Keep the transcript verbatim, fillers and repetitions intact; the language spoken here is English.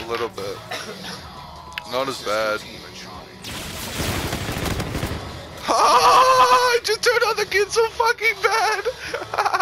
little bit. Not as bad. Ah, I just turned on the kid so fucking bad.